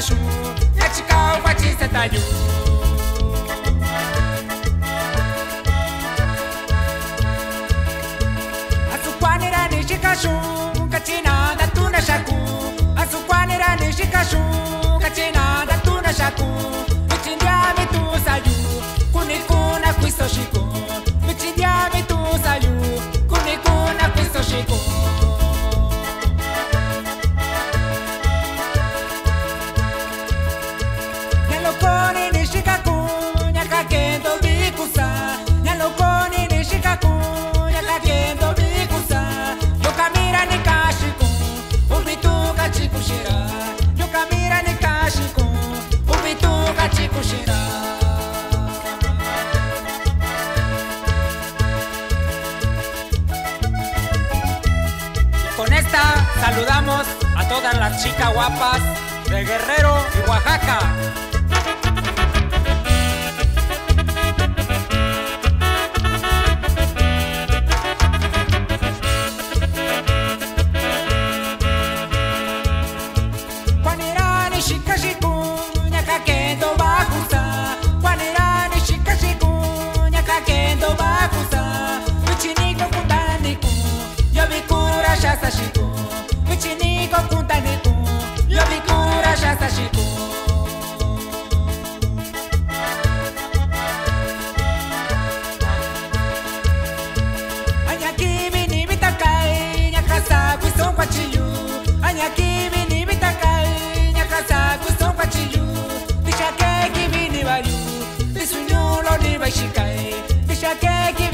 kashu Yachika wachi setayu Asukwanira nishikashu Kachina datuna shaku Asukwanira nishikashu Kachina datuna shaku Michindia mitu sayu Kunikuna kwiso shiko Michindia mitu sayu Kunikuna kwiso shiko Nyalokoni nishikaku Nyakakendo bikusa Nyalokoni nishikaku Nyakakendo bikusa Yokamira nikashiku Ubituka chikushira Yokamira nikashiku Ubituka chikushira Con esta saludamos a todas las chicas guapas de Guerrero y Oaxaca. Juanirani shikashiku nyakakendo bakusa Juanirani shikashiku nyakakendo bakusa Michiniko kutaniku Yobikura shasashiku Michiniko kutaniku Yobikura shasashiku Anyaki ni bitakai nyakasa kwison kwa chiyu Anyaki ni bitakai nyakasa kwison kwa chiyu Bishake kimi ni bayu Bisunyulo ni baishikai Bishake kimi